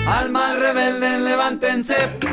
Almas rebeldes, levántense.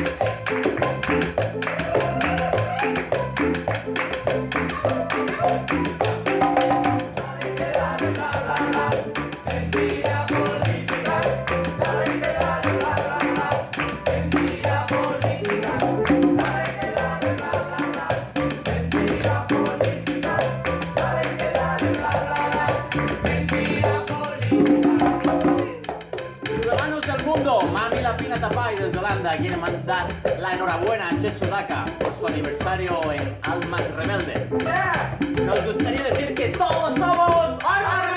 Mami La Pina Tapay desde Holanda quiere mandar la enhorabuena a Che Sudaka por su aniversario en Almas Rebeldes. Nos gustaría decir que todos somos Almas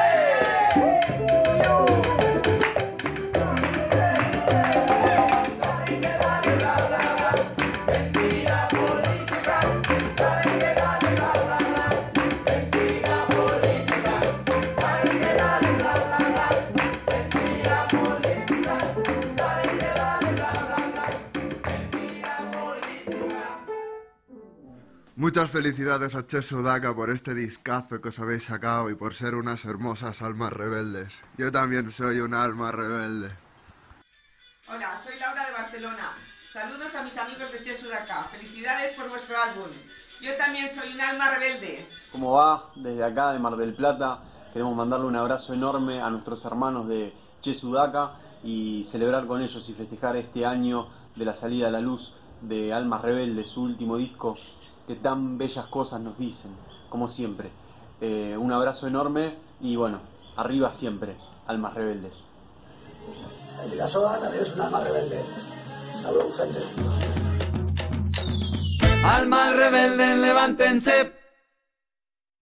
Muchas felicidades a Che Sudaka por este discazo que os habéis sacado y por ser unas hermosas almas rebeldes. Yo también soy un alma rebelde. Hola, soy Laura de Barcelona. Saludos a mis amigos de Che Sudaka. Felicidades por vuestro álbum. Yo también soy un alma rebelde. ¿Cómo va? Desde acá de Mar del Plata queremos mandarle un abrazo enorme a nuestros hermanos de Che Sudaka y celebrar con ellos y festejar este año de la salida a la luz de Almas Rebeldes, su último disco, que tan bellas cosas nos dicen, como siempre. Un abrazo enorme y bueno, arriba siempre, Almas Rebeldes. La soda también es un alma rebelde. Saludos, gente. Almas rebeldes, levántense.